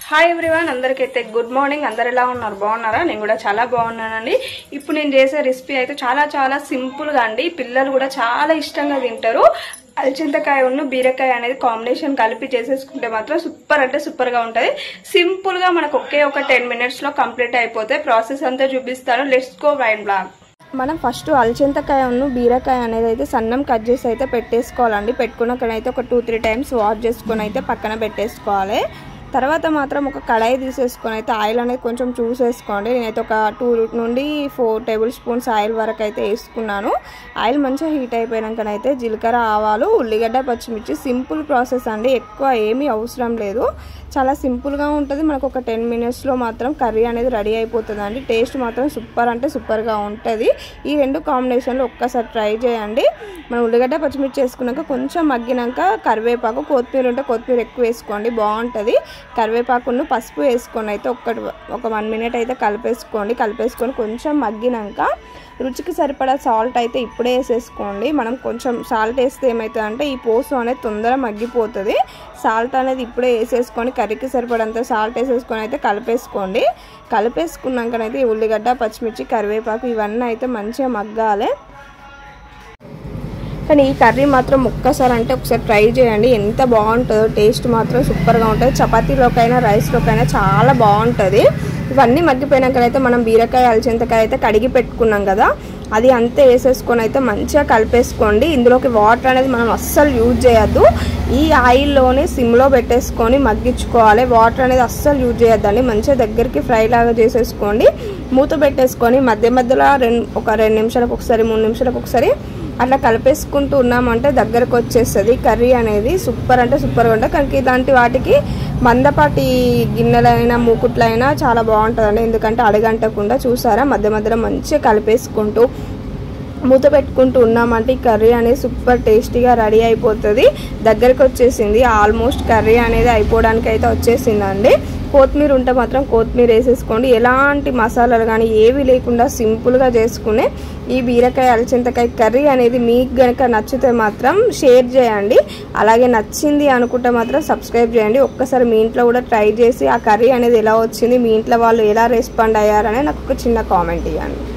Hi everyone, అందరికైతే good morning. అందరు ఎలా ఉన్నారు? బాగున్నారా? నేను కూడా చాలా బాగున్నానండి. ఇప్పుడు నేను చేసే రెసిపీ అయితే చాలా సింపుల్గా అండి. పిల్లలు కూడా చాలా ఇష్టంగా తింటారు. అలచింతకాయ ఉన్న బీరకాయ అనేది కాంబినేషన్ కలిపి చేసేసుకుంటే మాత్రం సూపర్ అంటే సూపర్గా ఉంటుంది. సింపుల్గా మనకు ఒక 10 minutesలో కంప్లీట్ అయిపోతే ప్రాసెస్ అంతా చూపిస్తాను. Let's go wine vlog. మనం ఫస్ట్ అలచింతకాయ ఉన్న బీరకాయ అనేది అయితే సన్నం కట్ చేసి అయితే పెట్టేసుకోవాలండి. పెట్టుకున్నాకనైతే ఒక 2-3 times వాష్ చేసుకొని అయితే పక్కన పెట్టేసుకోవాలి. తర్వాత మాత్రం ఒక కడాయి తీసేసుకొని అయితే ఆయిల్ అనేది కొంచెం చూసేసుకోండి. నేనైతే ఒక 2 నుండి 4 tablespoons ఆయిల్ వరకు అయితే వేసుకున్నాను. ఆయిల్ మంచిగా హీట్ అయిపోయాకనైతే జీలకర్ర, ఆవాలు, ఉల్లిగడ్డ, పచ్చిమిర్చి సింపుల్ ప్రాసెస్ అండి. ఎక్కువ ఏమీ అవసరం లేదు. చాలా సింపుల్గా ఉంటుంది. మనకు ఒక 10 minutesలో మాత్రం కర్రీ అనేది రెడీ అయిపోతుంది అండి. టేస్ట్ మాత్రం సూపర్ అంటే సూపర్గా ఉంటుంది. ఈ రెండు కాంబినేషన్లో ఒక్కసారి ట్రై చేయండి. మనం ఉల్లిగడ్డ, పచ్చిమిర్చి వేసుకున్నాక కొంచెం మగ్గినాక కరివేపాకు, కొత్తిమీర ఉంటే కొత్తిమీర ఎక్కువ వేసుకోండి, బాగుంటుంది. కరివేపాకును పసుపు వేసుకొని అయితే ఒక 1 minute అయితే కలిపేసుకొని కొంచెం మగ్గినాక రుచికి సరిపడా సాల్ట్ అయితే ఇప్పుడే వేసేసుకోండి. మనం కొంచెం సాల్ట్ వేస్తే ఏమవుతుందంటే ఈ పోసు అనేది తొందరగా మగ్గిపోతుంది. సాల్ట్ అనేది ఇప్పుడే వేసేసుకొని కర్రీకి సరిపడంత సాల్ట్ వేసేసుకొని అయితే కలిపేసుకున్నాకనైతే ఉల్లిగడ్డ, పచ్చిమిర్చి, కరివేపాకు ఇవన్నీ అయితే మంచిగా మగ్గాలి. కానీ ఈ కర్రీ మాత్రం ఒక్కసారి ఒకసారి ట్రై చేయండి. ఎంత బాగుంటుందో, టేస్ట్ మాత్రం సూపర్గా ఉంటుంది. చపాతీలోకైనా రైస్లోకైనా చాలా బాగుంటుంది. ఇవన్నీ మగ్గిపోయినాకనైతే మనం బీరకాయ, అలచింతకాయ అయితే కడిగి పెట్టుకున్నాం కదా, అది అంతే వేసేసుకొని అయితే మంచిగా కలిపేసుకోండి. ఇందులోకి వాటర్ అనేది మనం అస్సలు యూజ్ చేయొద్దు. ఈ ఆయిల్లోనే సిమ్లో పెట్టేసుకొని మగ్గించుకోవాలి. వాటర్ అనేది అస్సలు యూజ్ చేయొద్దండి. మంచిగా దగ్గరికి ఫ్రై లాగా చేసేసుకోండి. మూత పెట్టేసుకొని మధ్యలో ఒక 2 నిమిషాలకు ఒకసారి, 3 నిమిషాలకు ఒకసారి అట్లా కలిపేసుకుంటూ ఉన్నామంటే దగ్గరకు వచ్చేస్తుంది కర్రీ అనేది. సూపర్ అంటే సూపర్గా ఉంటుంది. కానీ ఇలాంటి వాటికి మందపాటి గిన్నెలైనా మూకుట్లైనా చాలా బాగుంటుందండి. ఎందుకంటే అడగంటకుండా చూసారా మధ్యలో మంచిగా కలిపేసుకుంటూ మూత పెట్టుకుంటూ ఉన్నామంటే ఈ కర్రీ అనేది సూపర్ టేస్టీగా రెడీ అయిపోతుంది. దగ్గరికి వచ్చేసింది. ఆల్మోస్ట్ కర్రీ అనేది అయిపోవడానికి అయితే వచ్చేసిందండి. కొత్తిమీర ఉంటే మాత్రం కొత్తిమీర వేసేసుకోండి. ఎలాంటి మసాలాలు కానీ ఏవి లేకుండా సింపుల్గా చేసుకునే ఈ బీరకాయ, అలచింతకాయ కర్రీ అనేది మీకు కనుక నచ్చితే మాత్రం షేర్ చేయండి. అలాగే నచ్చింది అనుకుంటే మాత్రం సబ్స్క్రైబ్ చేయండి. ఒక్కసారి మీ ఇంట్లో కూడా ట్రై చేసి ఆ కర్రీ అనేది ఎలా వచ్చింది, మీ ఇంట్లో వాళ్ళు ఎలా రెస్పాండ్ అయ్యారనే నాకు ఒక చిన్న కామెంట్ ఇవ్వండి.